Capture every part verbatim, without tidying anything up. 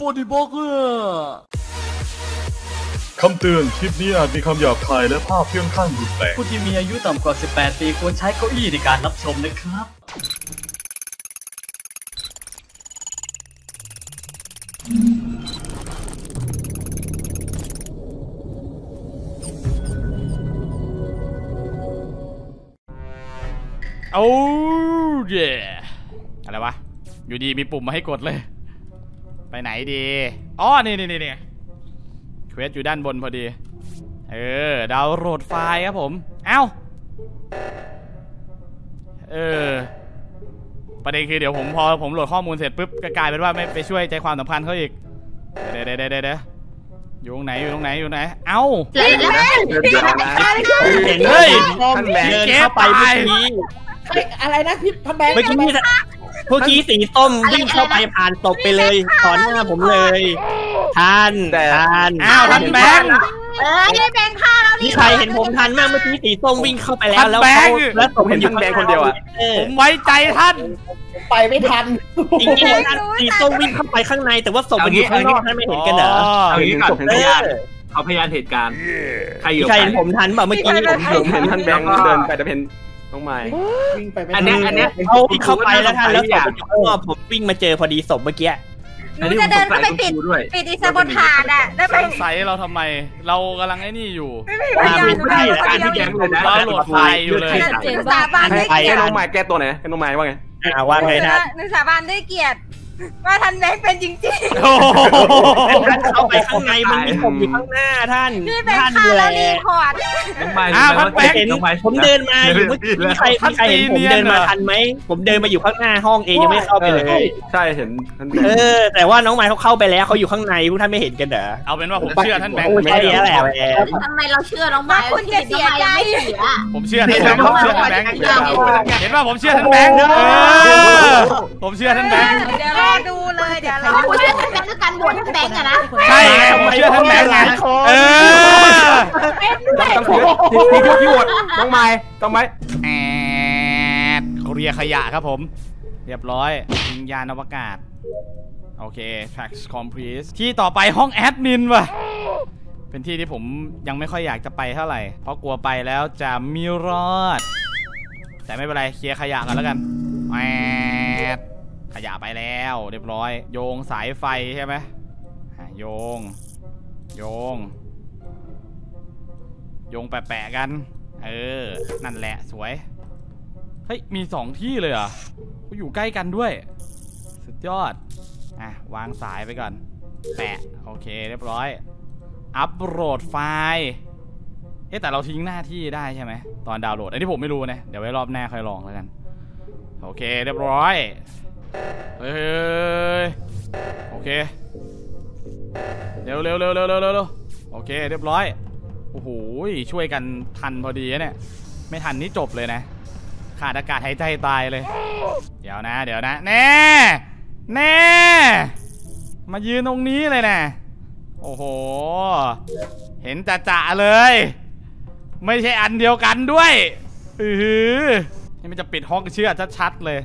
ฟอร์ดี้บล็อกเกอร์คำเตือนคลิปนี้อาจมีคำหยาบคายและภาพเพื่อนข้างรุนแรงผู้ที่มีอายุต่ำกว่าสิบแปดปีควรใช้เก้าอี้ในการรับชมนะครับโอ้เย่อะไรวะอยู่ดีมีปุ่มมาให้กดเลยไปไหนดีอ๋อนี่นี่นี่เควสอยู่ด้านบนพอดีเออดาวน์โหลดไฟล์ครับผมเอ้าเออประเด็นคือเดี๋ยวผมพอผมโหลดข้อมูลเสร็จปุ๊บก็กลายเป็นว่าไม่ไปช่วยใจความสัมพันธ์เขาอีกเดี๋ยวเดี๋ยวเดี๋ยวเดี๋ยวอยู่ตรงไหนอยู่ตรงไหนอยู่ไหนเอ้าเห็นเฮ้ยท่านแบงค์เข้าไปเมื่อกี้อะไรนะพี่ท่านแบงค์เมื่อกี้เมื่อกี้สีส้มวิ่งเข้าไปผ่านศพไปเลยต่อหน้าผมเลยท่านท่านอ้าวท่านแบงค์เอ้ยแบงค์ฆ่าแล้วนี่ใครเห็นผมทันมากเมื่อกี้สีส้มวิ่งเข้าไปแล้วแล้วแล้วผมเห็นท่านแบงค์คนเดียวอ่ะผมไว้ใจท่านไปไม่ทันจริงๆท่านสีส้มวิ่งเข้าไปข้างในแต่ว่าศพมันอยู่ข้างนอกท่านไม่เห็นกันเหรอเอาอย่างนี้ก่อนถึงพยานเอาพยานเหตุการณ์ใครอยู่ใครเห็นผมทันเปล่าเมื่อกี้ผมเห็นท่านแบงค์เดินไปแต่เป็นน้องไม้วิ่งไปอันนี้อันนี้เขาเข้าไปแล้วท่านแล้วศพอยู่ข้างนอกผมวิ่งมาเจอพอดีศพเมื่อกี้หนูจะเดินเข้าไปปิดปิดอิสบนฐานอ่ะได้ไหมสงสัยเราทำไมเรากำลังไอ้นี่อยู่ไม่ได้การที่แจ้งเลยนะเราโหลดไฟล์อยู่เลยสาบานด้วยเกียรติให้น้องไม้แก้ตัวไหนให้น้องไม้ว่าไงว่าไงนะหนูสาบานด้วยเกียรติว่าท่านแบงค์เป็นจริงๆโอ้ท่านเข้าไปข้างในมันมีศพอยู่ข้างหน้าท่านพี่แบงค์ฆ่าแล้วรีพอร์ตน้องไม้อ้าวท่านแบงค์ผมเดินมาอยู่เมื่อกี้ใครใครเห็นผมเดินมาทันไหมผมเดินมาอยู่ข้างหน้าห้องเองยังไม่เข้าไปเลยใช่เห็นเออแต่ว่าน้องไม้เขาเข้าไปแล้วเขาอยู่ข้างในพวกท่านไม่เห็นกันเหรอเอาเป็นว่าผมเชื่อท่านแบงค์ไม่ได้แหละทำไมเราเชื่อน้องไม้คุณจะเสียใจผมเชื่อท่านแบงค์ผมเชื่อท่านแบงค์เห็นว่าผมเชื่อท่านแบงค์ผมเชื่อท่านแบงค์เดี๋ยวรอดูเลยเดี๋ยวเราผมเชื่อท่านแบงค์ด้วยการโหวตท่านแบงค์อะนะใช่ผมเชื่อท่านแบงค์ไงเออต้องขอที่ที่โหวตน้องไม้ต้องไหมแอดเรียขยะครับผมเรียบร้อยวิญญาณอวกาศโอเค tax complete ที่ต่อไปห้องแอดมินว่ะเป็นที่ที่ผมยังไม่ค่อยอยากจะไปเท่าไหร่เพราะกลัวไปแล้วจะมีรอดแต่ไม่เป็นไรเคลียร์ขยะกันแล้วกันแอดขยะไปแล้วเรียบร้อยโยงสายไฟใช่ไหมโยงโยงโยงแปะๆกันเออนั่นแหละสวยเฮ้ยมีสองที่เลยเหรอเขาอยู่ใกล้กันด้วยสุดยอดอ่ะวางสายไปก่อนแปะโอเคเรียบร้อยอัปโหลดไฟล์เอ๊ะแต่เราทิ้งหน้าที่ได้ใช่ไหมตอนดาวน์โหลดอันนี้ผมไม่รู้นะเดี๋ยวไว้รอบหน้าค่อยลองแล้วกันโอเคเรียบร้อยเฮ้ยโอเคเร็วเร็วเร็วเร็วเร็วเร็วโอเคเรียบร้อยโอ้โหช่วยกันทันพอดีเนี่ยไม่ทันนี่จบเลยนะขาดอากาศหายใจตายเลยเดี๋ยวนะเดี๋ยวนะแน่แน่มายืนตรงนี้เลยนะโอ้โหเห็นจ่าๆเลยไม่ใช่อันเดียวกันด้วยอือหือนี่มันจะปิดห้องเชื่อชัดๆเลย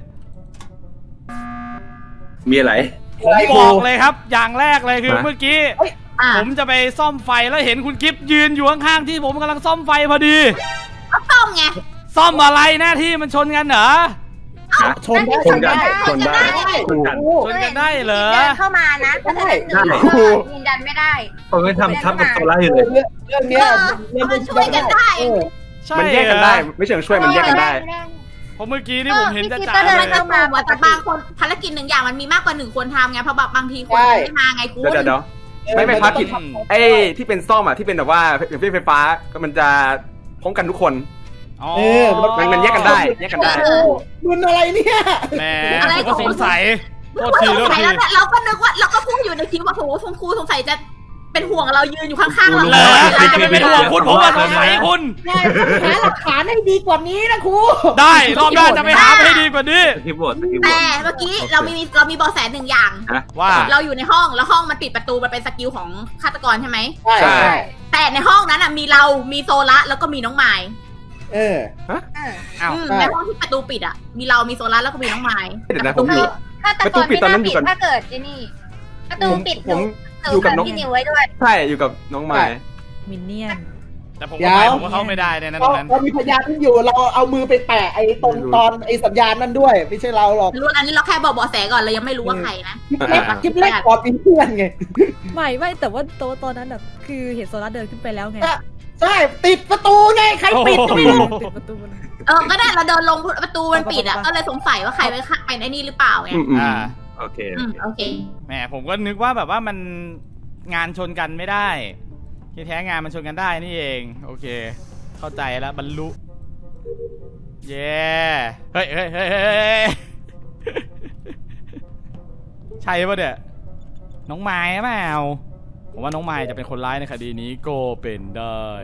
มีอะไรผมบอกเลยครับอย่างแรกเลยคือเมื่อกี้ผมจะไปซ่อมไฟแล้วเห็นคุณกิฟต์ยืนอยู่ข้างๆที่ผมกำลังซ่อมไฟพอดีซ่อมไงซ่อมอะไรหน้าที่มันชนกันเหรอชนได้ชนกันชนได้ชนกันได้เหรอเข้ามานะถ้าได้ยืนยันไม่ได้ผมไม่ทำทับกับโซล่าอยู่เลยเรื่องนี้มันช่วยกันได้มันแยกกันได้ไม่เชิงช่วยมันแยกกันได้เพราะเมื่อกี้นี่ผมเห็นจะจ่าเลยเข้ามาแต่บางคนภารกิจหนึ่งอย่างมันมีมากกว่าหนึ่งคนทำไงเพราะบางทีคนไม่มาไงคุณเดี๋ยวไม่ไม่ภารกิจไอ้ที่เป็นซ่อมอ่ะที่เป็นแบบว่าเป็นไฟฟ้าก็มันจะพร้อมกันทุกคนอ๋อมันมันแยกกันได้แยกกันได้มันอะไรเนี่ยแหมผมก็สงสัยโทษทีแล้วทีเราก็นึกว่าเราก็พูดอยู่ในทีว่าโหคุณครูสงสัยจะเป็นห่วงเรายืนอยู่ข้างๆเราเลยจะไม่เป็นห่วงคุณผมว่าสงสัยคุณหาหลักฐานให้ดีกว่านี้นะครูได้รอบหน้าจะไปหาให้ดีกว่านี้แต่เมื่อกี้เรามีเรามีเบาะแสหนึ่งอย่างว่าเราอยู่ในห้องแล้วห้องมันปิดประตูมันเป็นสกิลของฆาตกรใช่ไหมใช่แต่ในห้องนั้นมีเรามีโซล่าแล้วก็มีน้องไม้เออฮะในห้องที่ประตูปิดอ่ะมีเรามีโซล่าแล้วก็มีน้องไม้ประตูปิดฆาตกรไม่น่าปิดถ้าเกิดไอ้นี่ประตูปิดผมอยู่กับน้องพี่นิวไว้ด้วยใช่อยู่กับน้องไม้มินเนี่ยนแต่ผมก็ไปผมก็เข้าไม่ได้ในนั้นตรงนั้นเรามีพยานที่อยู่เราเอามือไปแปะไอ้ตรงตอนไอ้สัญญาณนั่นด้วยไม่ใช่เราหรอกรู้อันนี้เราแค่บอกเบาะแสก่อนเรายังไม่รู้ว่าใครนะคลิปเล็กคลิปเล็กกว่าเป็นเพื่อนไงไม่ไม่แต่ว่าโตตอนนั้นแบบคือเห็นโซล่าเดินขึ้นไปแล้วไงใช่ติดประตูไงใครปิดไม่รู้ติดประตูมันเออก็ได้เราเดินลงประตูมันปิดอ่ะก็เลยสงสัยว่าใครไปไปไอ้นี่หรือเปล่าไงอ่าโอเคอืมโอเคแหมผมก็นึกว่าแบบว่ามันงานชนกันไม่ได้ที่แท้งานมันชนกันได้นี่เองโอเคเข้าใจแล้วบรรลุเย้เฮ้ยเฮ้ยเฮ้ยเฮ้ยใช่ปะเนี่ยน้องไม้เปล่าผมว่าน้องไม้จะเป็นคนร้ายในคดีนี้ก็เป็นได้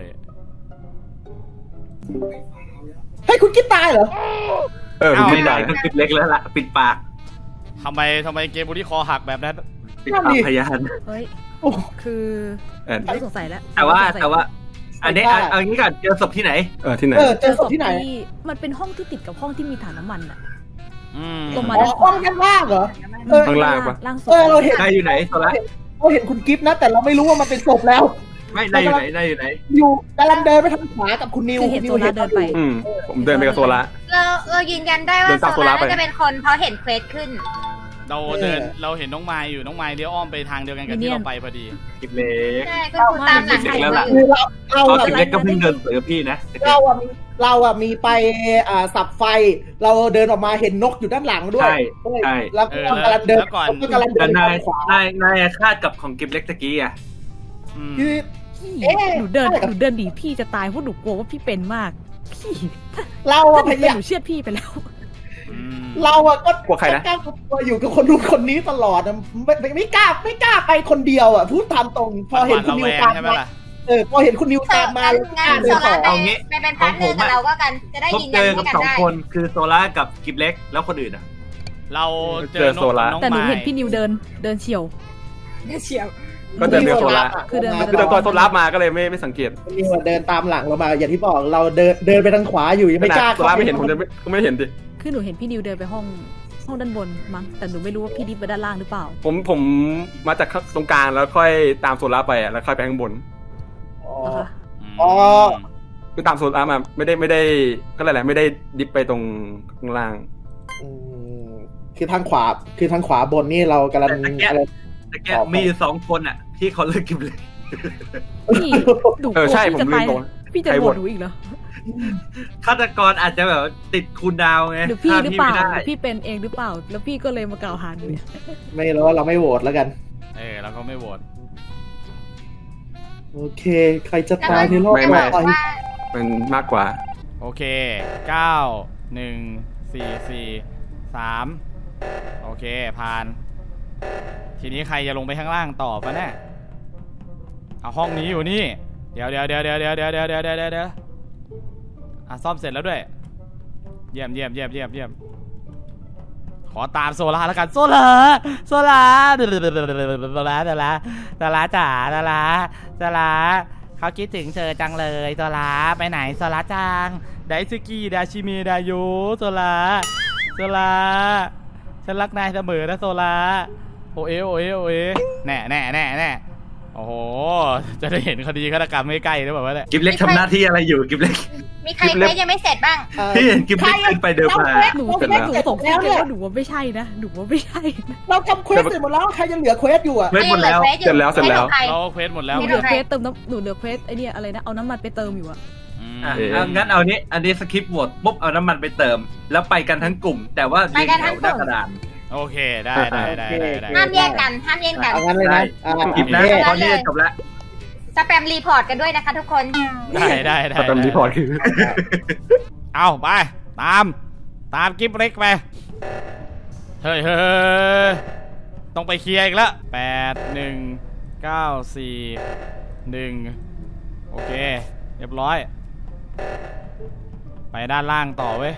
เฮ้ยคุณกิ๊บตายเหรอเออไม่ได้ก็คลิปเล็กแล้วล่ะปิดปากทำไมทำไมเกมบุรีคอหักแบบนั้นปิดปากพยานเฮ้ยคือไม่สงสัยแล้วแต่ว่าแต่ว่า อันนี้เอางี้ก่อนเจอศพที่ไหนเออที่ไหนเออเจอศพที่ไหนมันเป็นห้องที่ติดกับห้องที่มีถังน้ำมันอะอืมลงมาอ๋อห้องด้านล่างเหรอเออข้างล่างปะล่างศพเออเราเห็นนายอยู่ไหนโซล่าเราเห็นคุณกิ๊บนะ แต่เราไม่รู้ว่ามันเป็นศพแล้วไม่นายอยู่ไหนนายอยู่ไหนอยู่กำลังเดินไปทางขวากับคุณนิวคือเห็นโซล่าเดินไปอืมผมเดินไปกับโซล่าเราเรายืนยันได้ว่าเดินตามโซโซล่าล่าไปน่าจะเป็นคนเพราะเห็นเควสขึ้นเราเดินเราเห็นน้องไม้อยู่น้องไม้เลี้ยวอ้อมไปทางเดียวกันกับที่เราไปพอดีคลิปเล็กใช่ก็คือตามหลังเด็กแล้วล่ะคือเราเราเขาอะคลิปเล็กก็เพิ่งเดินเสือพี่นะเราอะมีเราอะมีไปอ่าสับไฟ เราเดินออกมาเห็นนกอยู่ด้านหลังด้วยใช่ใช่แล้วเอก็อกำลังเดินแล้วก่อนก็กำลังเดิแต่นนายขวานายนายคาดกับของคลิปเล็กตะกี้อ่ะอืมคือพี่เอ๊ะหนูเดินหนูเดินหนีพี่จะตายเพราะหนูกลัวว่าพี่เป็นมากพี่เราถ้าอะหพนูเป็นยายามหนูเชื่อพี่ไปแล้วอืมเราอะก็กลัวใครนะกล้ากลัวอยู่กับคนนู้นคนนี้ตลอดอะไม่ไม่ไม่กล้าไม่กล้าไปคนเดียวอะพูดตามตรง พอเห็นคุณนิวตามใช่ไหมมาล่ะเออพอเห็นคุณนิวตามมางั้นแล้วกล้างั้นเดิโซนต่อล่าไปไปเป็นพาร์ทเนอร์กับเราก็กัน จะได้พบยืนเจยันอกับให้กันสองได้คนคือโซล่ากับคลิปเล็กแล้วคนอื่นอ่ะเราเจเจออน้โซล่าองแต่หนูไม้เห็นพี่นิวเดินเดินเฉียวเชียวก็เดินไปกับโซล่าคือเดินมาคือตอนโซล่ามาก็เลยไม่ไม่สังเกตคุณนิวอะเดินตามหลังเรามา อย่างที่บอกเราเดินเดินไปทางขวาอยู่ยังไม่กล้าโซล่าไม่เห็นผมจะไม่ก็ไม่เห็นดิคือหนูเห็นพี่นิวเดินไปห้องห้องด้านบนมั้งแต่หนูไม่รู้ว่าพี่ดิฟไปด้านล่างหรือเปล่าผมผมมาจากตรงกลางแล้วค่อยตามโซล่าไปอ่ะแล้วค่อยไปข้างบนอ๋อนะคะมอ๋อคือตามโซล่ามาไม่ได้ไม่ได้ก็อะไรแหละไม่ได้ดิฟไปตรงข้างล่างอืมคือทางขวาคือทางขวาบนนี่เรากำลังแต่ตะเกียบอะไรแต่แกมีอยู่สองคนอ่ะที่เขาเลิกคลิปเล็กพี่หนูกเอลัอวใช่พี่ผมจะลืตาม ยตรงพี่จะใครโหโหววตตหนูอีกเหรอฆาตกรอาจจะแบบติดคูลดาวน์ไงหรือพี่หรือเปล่าฆ่หไม่รือได้พี่เป็นเองหรือเปล่า แล้วพี่ก็เลยมากล่าวหาหนูเนี่ยไม่รู้ว่าเราไม่โหวตแล้วกันเออเราก็ไม่โหวตโอเค ใครจะตายในรอบไม่ไม่ต่อไปมันมากกว่าโอเคเก้าหนึ่งสี่สี่สามโอเคผ่าน ทีนี้ใครจะลงไปข้างล่างต่อปะเนี่ยเอาห้องนี้อยู่นี่เดี๋ยวเดี๋ยวเดี๋ยวเดี๋ยวเดี๋ยวเดี๋ยวเดี๋ยวเดี๋ยวเดี๋ยวเดี๋ยวอ่ะซ่อมเสร็จแล้วด้วยเยี่ยมเยี่ยมเยี่ยมเยี่ยมเยี่ยมขอตามโซล่าแล้วกันโซล่าโซล่าโซล่าโซล่าโซล่าจ๋าโซล่าโซล่าเขาคิดถึงเธอจังเลยโซล่าไปไหนโซล่าจังไดซึกิดาชิเมดาโยโซล่าโซล่าฉันรักนายเสมอนะโซล่าโอเอโอเอโอเอแน่แน่แน่แน่โอ้โหจะได้เห็นคดีฆาตกรรมไม่ใกล้หรือเปล่าวะเนี่ยคลิปเล็กทำหน้าที่อะไรอยู่คลิปเล็กมีใครเควสยังไม่เสร็จบ้างเอ่อพี่เห็นคลิปเล็กขึ้นไปเดินมาหนูเราเป็นเควสหนูเสร็จสงสัแล้ยวเนี่ยว่าหนูว่าไม่ใช่นะหนูว่าไม่ใช่นะเราทำเควสเสร็จหมดแล้วใครยังเหลือเควสอยู่อ่ะเควสหมดแล้วไม่เหลือเสร็จแล้วเสร็จแล้วใคเราเควสหมดแล้วหนูไม่เหลือทำไมเควสเติมน้ำหนูเหลือเควสไอเนี่ยอะไรนะเอาน้ำมันไปเติมอยู่อะอืมอ่ะเอางั้นเอานี้อันนี้สคริปต์โหวตปุ๊บเอาน้ำมันไปเติม แล้วไปกันทั้งกลุ่ม แต่ว่าเรียงแถวหน้ากระดานโอเคได้ได้ได้ได้ได้ห้ามแยกกันห้ามแยกกันเอางั้นเลยนะอ่าคลิปนะโอเคตอนนี้จะจบแล้วสแปมรีพอร์ตกันด้วยนะคะทุกคนได้ได้ได้สแตมป์รีพอร์ตคือเอาไปตามตามกิฟเล็กไปเฮ้ยเฮ้ยต้องไปเคลียร์อีกแล้วแปดหนึ่งเก้าสี่หนึ่งโอเคเรียบร้อยไปด้านล่างต่อเว้ย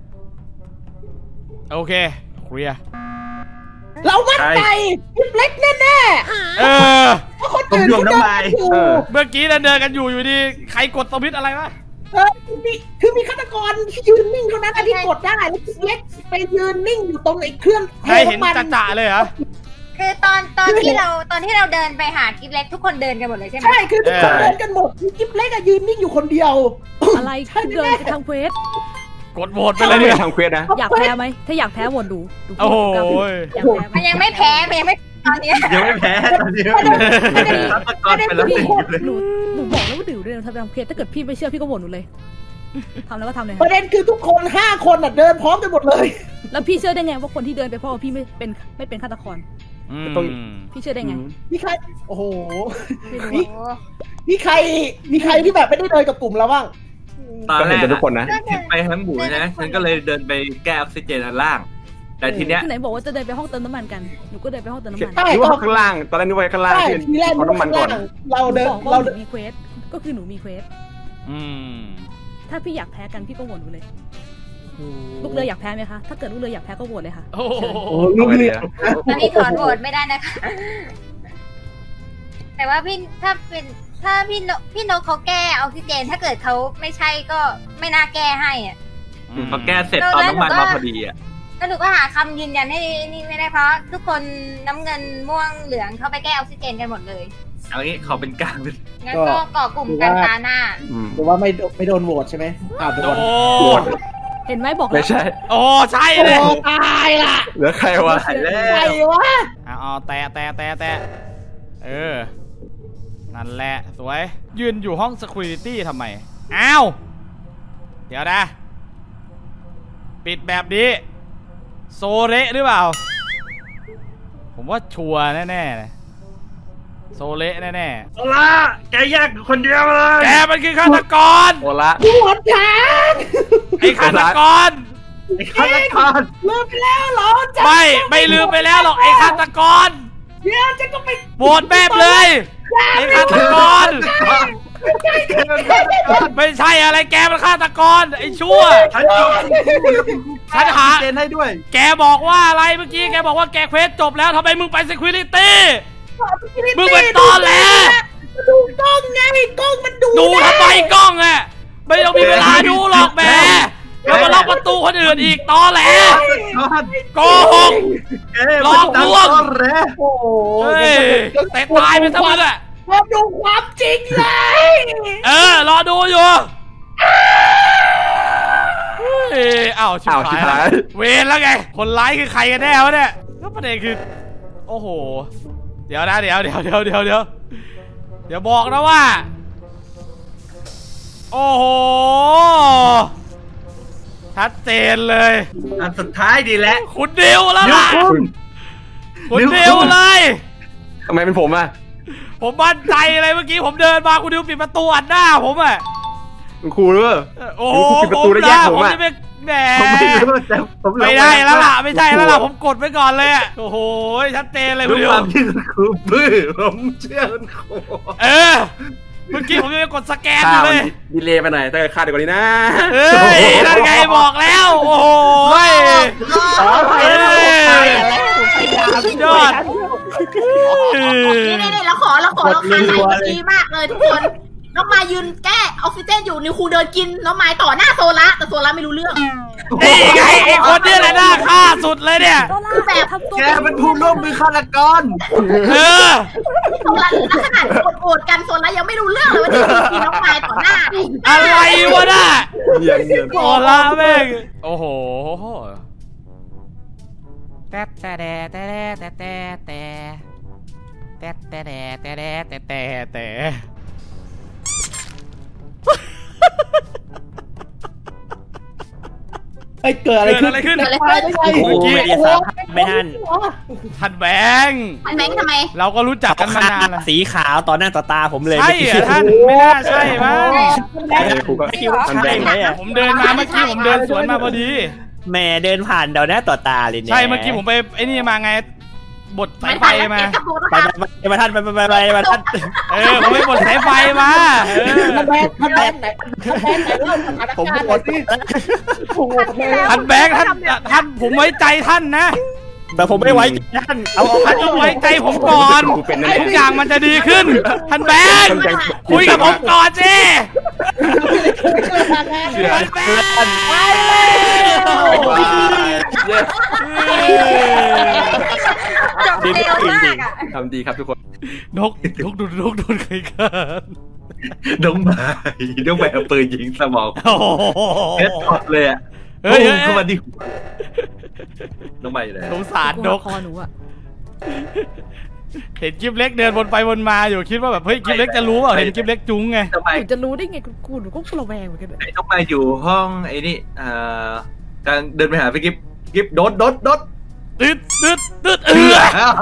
โอเคเคลียร์เรามั่นใจคลิปเล็กแน่เออๆเพราะคนอื่นเขาเดินกันอยู่เออเมื่อกี้เดินกันอยู่อยู่ดีใครกดสวิตช์อะไรวะเออมีคือมีฆาตกรที่ยืนนิ่งเท่านั้นที่กดได้แล้วคลิปเล็กไปยืนนิ่งอยู่ตรงไอ้เครื่องใครเห็นจ่าๆเลยเหรอคืคือตอนตอนที่เราตอนที่เราเดินไปหากิ๊บเล็กทุกคนเดินกันหมดเลยใช่ไหมใช่คือทุกคนเดินกันหมดกิ๊บเล็กอะยืนนิ่งอยู่คนเดียวอะไรคือเดินไปทางเควสกดโหวตไปเลยเนี่ยทำเควสนะอยากแพ้ไหมถ้าอยากแพ้โหวตดูดูโอ้โหอยากแพ้ไหมมันยังไม่แพ้มันยังไม่ตอนนี้ยังไม่แพ้ตอนนี้ฆาตกรไปแล้วหนึ่งเลยหนูหนูบอกแล้วว่าดิวด้วยนะทำทำเควสถ้าเกิดพี่ไม่เชื่อพี่ก็โหวตหนูเลยทำแล้วก็ทำเลยประเด็นคือทุกคนห้าคนอะเดินพร้อมกันหมดเลยแล้วพี่เชื่อได้ไงว่าคนที่เดินไปเพราะว่าพี่ไม่เป็นไม่เป็นฆาตกรอืมพี่เชื่อได้ไงมีใครโอ้โหไม่รู้มีอะมีใครมีใครที่แบบไม่ได้เดินกับกลุ่มเราบ้างตอนก็แรเห็นกกันทุกคนนะเห็นไปทั้งหมู่นะฉันก็เลยเดินไปแก้ออกซิเจนอันล่าง แต่ทีเนี้ยที่ไหนบอกว่าจะเดินไปห้องเติมน้ำมันกันหนูก็เดินไปห้องเติมน้ำมันใช่นึกว่าข้างล่าง ตอนแรกนึกว่าข้างล่างใช่ที่ทีแรกขอน้ำมันก่อนเราเดินบอกว่าเราหนูมีเควสก็คือหนูมีเควสอืมถ้าพี่อยากแพ้กันพี่ก็โหวตหนูเลยลูกเรืออยากแพ้ไหมคะถ้าเกิดลูกเรืออยากแพ้ก็โหวตเลยค่ะโอ้โหโอ้ลูกเรือตอนนี้ถอนโหวตไม่ได้นะคะ แต่ว่าพี่ถ้าเป็นถ้าพี่นกพี่นกเขาแก้ออกซิเจนถ้าเกิดเขาไม่ใช่ก็ไม่น่าแก้ให้อ่ะพอแก้เสร็จตอนน้ำมันมาพอดีอ่ะแล้วหนูก็หาคำยืนยันให้นี่ไม่ได้เพราะทุกคนน้ำเงินม่วงเหลืองเขาไปแก้ออกซิเจนกันหมดเลยเอางี้เขาเป็นกลางเป็นงั้นก็ก่อกลุ่มกันตาหน้าหรือว่าไม่ไม่โดนโหวตใช่ไหมอ้าวโดโอ้นเห็นไหมบอกแล้ไม่วใช่โอ้ใช่โอ้เลยตายละเหลือใครวะหายแล้ใครววะเอาเอาแตะแตะแตะแตะเออ นั่นแหละ สวย ยืนอยู่ห้อง security ทำไม อ้าว เดี๋ยวนะ ปิดแบบนี้ โซเละหรือเปล่า ผมว่าชัวร์แน่ๆเลยโซเละแน่โอล่าแกแยกคนเดียวเลยๆแกมันคือฆาตกรโอละโหวตฉันไอ้ฆาตกรไอ้ฆาตกรลืมไปแล้วเหรอจ๊ะไม่ ไม่ลืมไปแล้วหรอกไอ้ฆาตกรเดี๋ยวจะก็ไปโหวตแม่เลย ไอ้ฆาตกร ไม่ใช่อะไรแกมันฆาตกรไอ้ชั่วฉันจบฉันหาเจนให้ด้วยแกบอกว่าอะไรเมื่อกี้แกบอกว่าแกเควสจบแล้วทำไมมึงไป security มึงเป็นตอนแหลดูกล้องไงกล้องมันดูดูทำไมกล้องอ่ะไม่ต้องมีเวลาดูหรอกแหมแล้วมาล็อกประตูคนอื่นอีกตอแหลโกหก หลอกลวงโอ้โหเฮ้ยแต่ตายไปซะมึงอ่ะมาดูความจริงเลยเออรอดูอยู่เอ้ยอ้าวชิบอ้าวชิบหาหาย ยเวรแล้วไงคนร้ายคือใครกันแน่วะเนี่ยก็ประเด็นคือโอ้โหเดี๋ยวนะเดี๋ยวเดี๋ยวเดี๋ยวเดี๋ยวเดี๋ยวเดี๋ยวบอกนะว่าโอ้โหชัดเจนเลยอันสุดท้ายดีแล้วคุณดิวแล้วล่ะคุณคุณดิวดิวเลยทำไมเป็นผมอ่ะผมมั่นใจเลยเมื่อกี้ผมเดินมาคุณดิวปิดประตูอัดหน้าผมอ่ะคุณครูหรือเปล่าโอ้โหปิดประตูแล้วแยกผมอะจะเป็นแหมผมไม่รู้แต่ผมไม่ได้แล้วล่ะไม่ใช่แล้วล่ะผมกดไว้ก่อนเลยอะโอ้โหชัดเจนเลยคุรู้ณดิวความที่คุณครูบื้อผมเชื่อคุณครูเออเมื่อกี้ผมยังไปกดสแกนอค่ายู่เลมันยดีเลย์ไปหน่อยแต่ค่าเดียวกว่านี้นะเฮ้ยนั่นไงบอกแล้วโอ้โหเฮ้ย ยอดนี่นี่นี่เราขอเราขอเราคาใจเมื่อกี้มากเลยทุกคน น้องมายยืนแก้ออกซิเจนอยู่นิวคูเดินกินน้องมายต่อหน้าโซล่าแต่โซล่าไม่รู้เรื่องนี่ไงไอ้คนเนี่ยแหละน่าฆ่าสุดเลยเนี่ยคือแบบทำตัวแกเป็นผู้ร่วมมือฆาตกรเออโซล่าแล้วขนาดกดโหวตกันโซล่ายังไม่รู้เรื่องเลยว่าจะกินน้องมายต่อหน้าอะไรวะน่ะเยี่ยมเยี่ยมโอละแม่งโอ้โหแต่แต่แต่แต่แต่แต่แต่แต่แต่แต่แต่แต่แต่ไอ้เกิดอะไรขึ้นเกิดอะไรขึ้นเกิดอะไรขึ้นได้ไงโอ้โหไม่ได้สับไม่ทันท่านแบงค์อันแบงค์ทำไมเราก็รู้จักกันมานานแล้วสีขาวต่อหน้าต่อตาผมเลยใช่เหรอท่านไม่น่าใช่มั้งครูก็ไม่คิดว่ามันใช่แบ่งไหมอ่ะผมเดินมาเมื่อกี้ผมเดินสวนมาพอดีแหม่เดินผ่านต่อหน้าต่อตาเลยเนี่ยใช่เมื่อกี้ผมไปไอ้นี่มาไงบดสายไฟมาไปไปไปมาท่านไปไปไปไปมาท่านเออผมไปบดสายไฟมาเออท่านแบงค์ท่านแบงค์ไหนท่านแบงค์ไหนเล่าสถานผมการณ์หมดโอ้โหท่านแบงค์ท่านท่านผมไว้ใจท่านนะแต่ผมไม่ไว้ท่านเอาเอาท่านต้องไว้ใจผมก่อนกูเป็นแน่ทุกอย่างมันจะดีขึ้นท่านแบงค์คุยกับผมก่อนสิท่านแบงค์จบเร็วมากอ่ะทำดีครับทุกคนนกนกดูนกโดนใครฆ่าน้องไม้น้องไม้เอาปืนยิงสมองโอ้โหเฮ็ดช็อตเลยอ่ะเฮ้ยเข้ามาดิน้องไม้อยู่ไหนสงสารนกคอหนูอะเห็นกิฟเล็กเดินวนไปวนมาอยู่คิดว่าแบบเฮ้ยกิฟเล็กจะรู้เปล่าเห็นกิฟเล็กจุ้งไงน้องไม้หนูจะรู้ได้ไงกูหนูก็ระแวงเหมือนกันเลยไอ้น้องไม้อยู่ห้องไอ้นี่อ่ากำลังเดินไปหาพี่กิฟกิฟโดดโดดโดดตึ๊ดตึ๊ดตึ๊ดเออ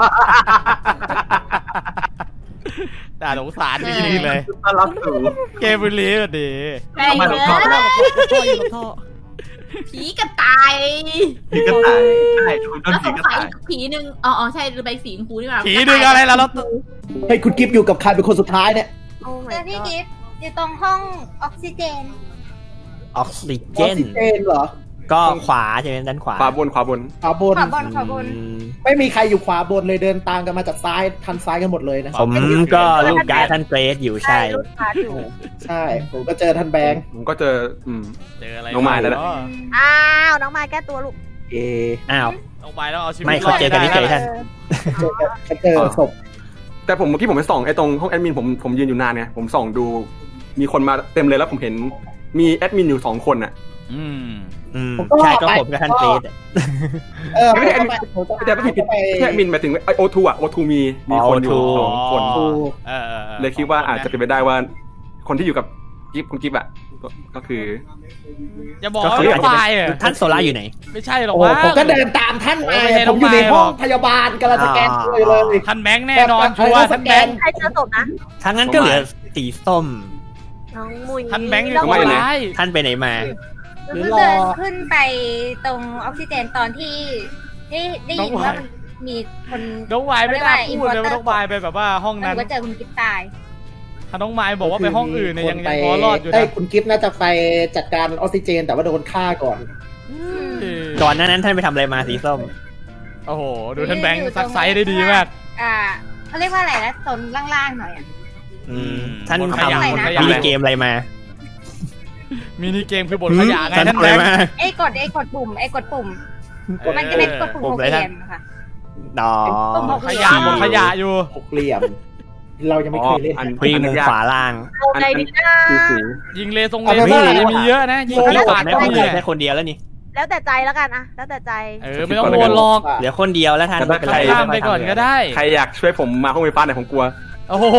ด่าสงสารจริงๆเลยต้อนรับสู่เกมบุรีสวัสดีใช่เลยท่ออยู่กับท่อผีกระต่ายพี่ก็ตายใช่คุณต้นแล้วสผีงก็สัยตายผีหนึ่งอ๋ออ๋อใช่ใบสีชมพูนี่หว่าผีดึงอะไรล่ะเราเฮ้ยคุณกิฟต์อยู่กับใครเป็นคนสุดท้ายเนี่ยเจอพี่กิฟต์อยู่ตรงห้องออกซิเจนออกซิเจออกนซิเจนเหรอก็ขวาใช่ไหมด้านขวาขวาบนขวาบนขวาบนขวาบนขวาบนอืมไม่มีใครอยู่ขวาบนเลยเดินตามกันมาจากซ้ายทันซ้ายกันหมดเลยนะผมก็ลูกย้ายท่านเกรซอยู่ใช่ลูกค้าอยู่ใช่ผมก็เจอท่านแบงค์ผมก็เจออืมเจออะไรน้องไม้นั่นแหละอ้าวน้องมาแก้ตัวลูกเออ้าวน้องไม้แล้วเอาชีวิตไม่เขาเจอกันเฉยๆท่านเจอเขาเจอศพแต่ผมเมื่อกี้ผมไปส่องไอ้ตรงห้องแอดมินผมผมยืนอยู่นานไงผมส่องดูมีคนมาเต็มเลยแล้วผมเห็นมีแอดมินอยู่สองคนอ่ะอืมอืมใช่ก็ผมกับท่านเกรซอะเออไม่ได้ผมก็ไปผมก็แต่ไม่ผิดผิดไปแค่แอดมินหมายถึงไอโอทูอ่ะโอทูมีมีคนอยู่สองคนอ๋อ เออเออออเลยคิดว่าอาจจะเป็นไปได้ว่า คนที่อยู่กับกิฟคุณกิฟอ่ะก็ก็คืออย่าบอกก็ว่าคือน้อาอจงจะไม้อะท่านโซล่าอยู่ไหนไม่ใช่หรอกโอ้ว่าผมก็เดินตามท่านมาไม่ใช่ผมอยู่ในน้องไม้ห้องหรอกพยาบาลกำลังสแกนตัวอยู่เลยท่านแบงค์แน่นอนชัวร์ท่านแบงค์ใครเจอศพนะทั้งนั้นก็เหลือสีส้มน้องมุยท่านแบงค์อยู่น้องไม้ตัวอยู่ไหนร้ายท่านไปไหนมาหนูเพิ่งเดินขึ้นไปตรงออกซิเจนตอนที่ได้ได้ยินว่ามันมีคนน้องไม้ไม่ได้พูดเลยว่าน้องไม้ไปแบบว่าห้องแล้วหนั้นูนก็เจอคุณกิ๊บตายถ้าน้องไม้บอกว่าไปห้องอื่นเนี่ยยังยังพอรอดอยู่เอ้นะยคุณกิฟต์น่าจะไปจัดการออกซิเจน แต่ว่าโดนฆ่าก่อนเออก่อนหน้านั้นท่านไปทำอะไรมาสีส้มโอ้โห ดูท่านแบงค์ซักไซส์ได้ดีมากอ่าเขาเรียกว่าอะไรนะโซนล่างๆหน่อยอ่ะอืมท่านบนทขยะบนขยะำมีเกมอะไรมามินิเกมคือบทขยะไงท่านท่านทำอะแบไรงค์มาไอ้กดไอ้กดปุ่มไอ้กดปุ่มเออมันจะเป็นกดปุ่มปุ่หมกอะไรเหลี่ท่าย นมค่ะอ๋อปุ่มหกขเหลี่ยยะมบนขยะอยู่หกเหลี่ยม เรายังไม่เคยเล่นอันพลิกมุมขวาล่างเอาไงดีนะคือสียิงเลทรงเอาเลไปเซอร์ว่าเนี่ยมีเยอะนะ ยิงผมที่ปากไม่ก็ได้มีเหลืออะแค่คนเดียวแล้วนี่แล้วแต่ใจแล้วกันอะแล้วแต่ใจเออไม่ต้องกังวลหรอกเหลือคนเดียวแล้วท่านไม่เป็นไรข้ามไปก่อนก็ได้ใครอยากช่วยผมมาห้องไฟฟ้าหน่อยผมกลัวโอ้โห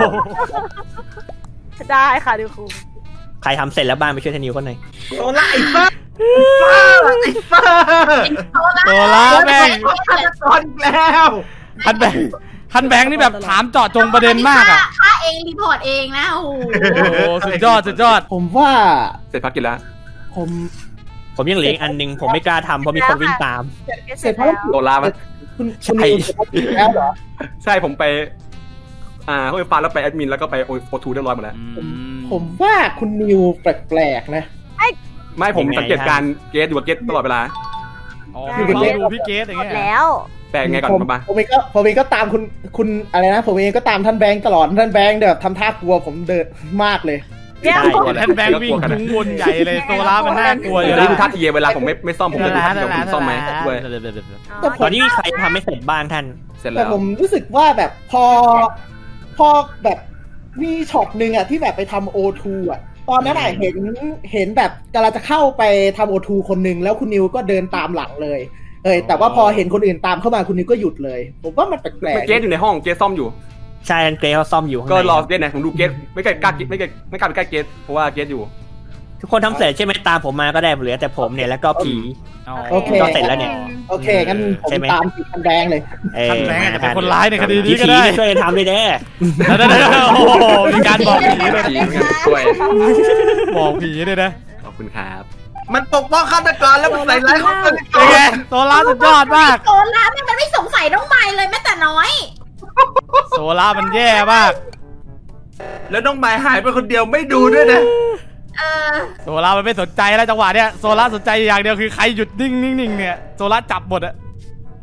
ได้ค่ะดิคุณใครทำเสร็จแล้วบ้างไปช่วยท่านนิวคนหน่อยโซล่าไอ้ฟ้าไอ้ฟ้าตัวล้าแม่งฆาตกรอีกแล้วท่านแบงค์ท่านแบงค์นี่แบบถามเจาะจงประเด็นมากอ่ะฆ่าเองรีพอร์ตเองนะโอ้โหโอ้โหสุดยอดสุดยอดผมว่าเสร็จพักกินแล้วผมผมยังเหลืออีกอันหนึงผมไม่กล้าทำเพราะมีคนวิ่งตามเสร็จเพราะโดนลาปะคุณใช่คุณนิวเสร็จแล้วเหรอใช่ผมไป อ่าห้องไฟฟ้าแล้วไปแอดมินแล้วก็ไปโอทูเรียบร้อยหมดแล้วผมว่าคุณนิวแปลกๆนะไม่ผมยังไงสังเกตการณ์เกสอยู่กับเกสตลอดเวลาอ๋อเฝ้าดูพี่เกสอย่างหมเงี้ดยแล้วแต่ไงก่อนผมมาผมเองก็ผมเองก็ตามคุณคุณอะไรนะ ผมเองก็ตามท่านแบงค์ตลอดท่านแบงค์แบบทำท่ากลัวผมเดินมากเลยเดี๋ยวท่านแบงค์วิ่งทุ้งวนใหญ่เลยโซล่ามันน่ากลัวอเดี๋ยู่ยวแล้นี้วดูท่าทีเวลาผมไม่ไม่ซ่อมผมจะดูท่าทีว่าผมซ่อมไหมด้วยตอนนี้มีใครทำไม่เสร็จบ้างท่านเสร็จแต่แล้วผมรู้สึกว่าแบบพอพอแบบมีช็อตหนึ่งอะที่แบบไปทำโอทูอะตอนนั้นอะเห็นเห็นแบบกำลังจะเข้าไปทำโอทูคนหนึ่งแล้วคุณนิวก็เดินตามหลังเลยเออแต่ว่าพอเห็นคนอื่นตามเข้ามาคุณนิวก็หยุดเลย ผมว่ามันแปลกเกสอยู่ในห้องเกสซ่อมอยู่ใช่ท่านเกรซเขาซ่อมอยู่ข้างก็ในรอเกสนะผมดูเกสไม่กล้ากล้าไม่กล้าไม่กล้าไปใกล้เกสเพราะว่าเกสอยู่ทุกคนทำเสร็จใช่ไหมตามผมมาก็ได้เหลือแต่ผมเนี่ยแล้วก็ผีโอเคก็เสร็จแล้วเนี่ยโอเคงั้นผมใช่ไหมตามติดท่านแบงค์เลยเออท่านแบงค์อาจจะเป็นคนร้ายในคดีนี้ผีก็ได้ช่วยกันทำเลยเด้แล้วๆๆโอ้โหมีการบอกผีเลยผีเหมือนกันช่วยบอกผีเลยนะขอบคุณครับมันปกป้องฆาตกรแล้วมันใส่ร้ายฆาตกเป็นรไงโซล่าสุดยอดมากโซล่าไม่มันไม่สงสัยน้องไม้เลยแม้แต่น้อยโซล่ามันแย่มากแล้วน้องไม้หายไปคนเดียวไม่ดูด้วยนะเออโซล่ามันไม่สนใจแล้วจังหวะเนี้ยโซล่าสนใจอย่างเดียวคือใครหยุดนิ่งนิ่งๆเนี่ยโซล่าจับหมดอะ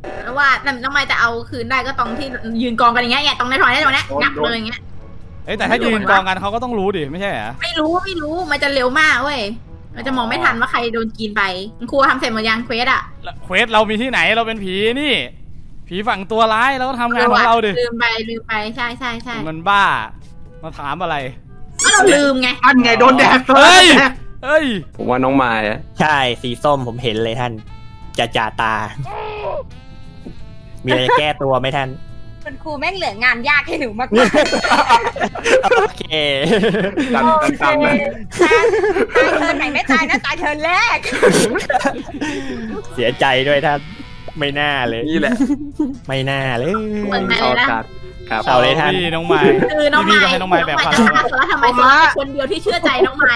แล้วว่าน้องไม้จะเอาคืนได้ก็ตรงที่ยืนกองกันอย่างเงี้ยเนี่ยตรงในถอยได้ตรงนี้งับเลยอย่างเงี้ยเอ้ยแต่ถ้ายืนกองกันเขาก็ต้องรู้ดิไม่ใช่เหรอไม่รู้ไม่รู้มันจะเร็วมากเว้ยมันจะมองไม่ทันว่าใครโดนกินไปครูทำเสร็จหมดยังเควสอะเควสเรามีที่ไหนเราเป็นผีนี่ผีฝั่งตัวร้ายเราก็ทำงานของเราดิลืมไปลืมไปใช่ใช่ใช่มันบ้ามาถามอะไรก็เราลืมไงอันไงโดนแดดเฮ้ยเฮ้ยผมว่าน้องไม้ใช่สีส้มผมเห็นเลยท่านจะจ่าตามีอะไรแก้ตัวไหมท่านคุณครูแม่งเหลืองานยากให้หนูมากโอเคตันตันตันเลยตายเทิร์นไหนไม่ตายนะตายเทิร์นแรกเสียใจด้วยท่านไม่น่าเลยนี่แหละไม่น่าเลยเอาการครับเอาเลยท่านน้องไม้คือน้องไม้น้องไม้แบบจะฆ่าแล้วทำไมโซล่าคนเดียวที่เชื่อใจน้องไม้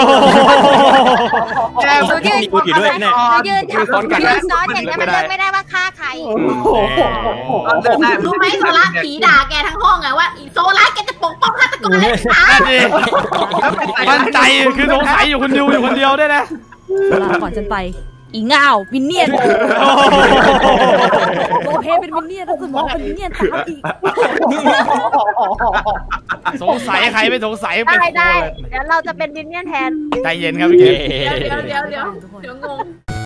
แกยืนอยู่ด้วยเนี่ยยืนยืนซ้อนอย่างนี้มันเลือกไม่ได้ว่าฆ่าใครรู้ไหมโซล่าผีด่าแกทั้งห้องไงว่าโซล่าแกจะปกป้องฆาตกรเลยมั่นใจคือสงสัยอยู่คนเดียวอยู่คนเดียวได้นะก่อนฉันไปอีเงาวินเนียนโอเคเป็นวินเนียนแล้วสมองเป็นวินเนียนตามอีกสงสัยใครไม่สงสัยได้ได้เดี๋ยวเราจะเป็นวินเนียนแทนใจเย็นครับพี่เก๋เดี๋ยวเดี๋ยวเดี๋ยวเดี๋ยวงง